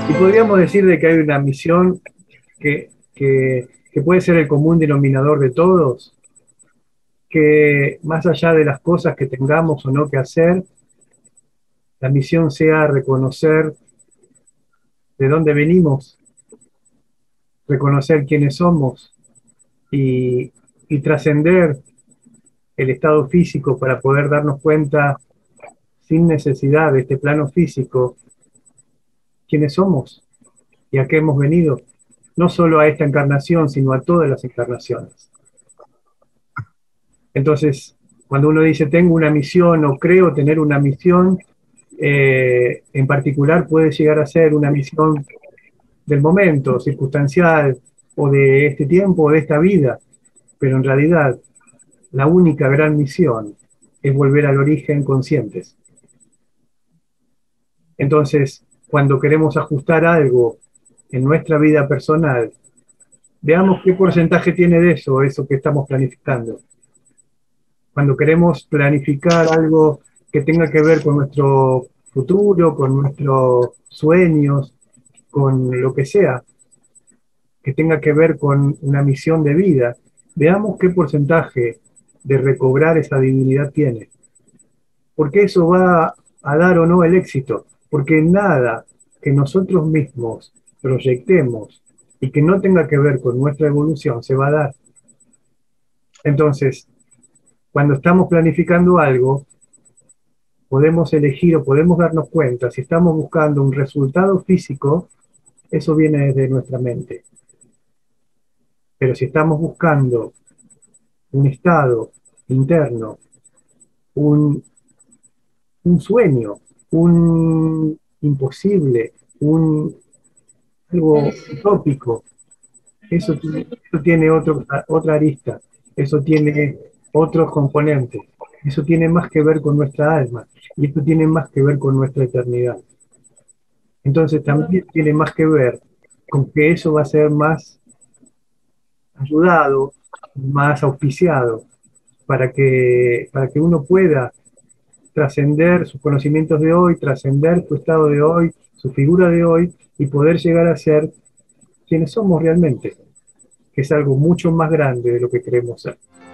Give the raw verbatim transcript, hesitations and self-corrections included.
Y podríamos decir de que hay una misión que, que, que puede ser el común denominador de todos, que más allá de las cosas que tengamos o no que hacer, la misión sea reconocer de dónde venimos, reconocer quiénes somos y, y trascender el estado físico para poder darnos cuenta, sin necesidad de este plano físico, quiénes somos y a qué hemos venido, no solo a esta encarnación, sino a todas las encarnaciones. Entonces, cuando uno dice tengo una misión o creo tener una misión, eh, en particular puede llegar a ser una misión del momento, circunstancial, o de este tiempo, o de esta vida, pero en realidad la única gran misión es volver al origen conscientes. Entonces, cuando queremos ajustar algo en nuestra vida personal, veamos qué porcentaje tiene de eso, eso que estamos planificando. Cuando queremos planificar algo que tenga que ver con nuestro futuro, con nuestros sueños, con lo que sea, que tenga que ver con una misión de vida, veamos qué porcentaje de recobrar esa divinidad tiene. Porque eso va a dar o no el éxito. Porque nada que nosotros mismos proyectemos y que no tenga que ver con nuestra evolución se va a dar. Entonces, cuando estamos planificando algo, podemos elegir o podemos darnos cuenta, si estamos buscando un resultado físico, eso viene desde nuestra mente. Pero si estamos buscando un estado interno, un, un sueño, un imposible, un, algo utópico, eso, eso tiene otro, otra arista, eso tiene otros componentes, eso tiene más que ver con nuestra alma y esto tiene más que ver con nuestra eternidad. Entonces también tiene más que ver con que eso va a ser más ayudado, más auspiciado, para que, para que uno pueda trascender sus conocimientos de hoy, trascender su estado de hoy, su figura de hoy y poder llegar a ser quienes somos realmente, que es algo mucho más grande de lo que creemos ser.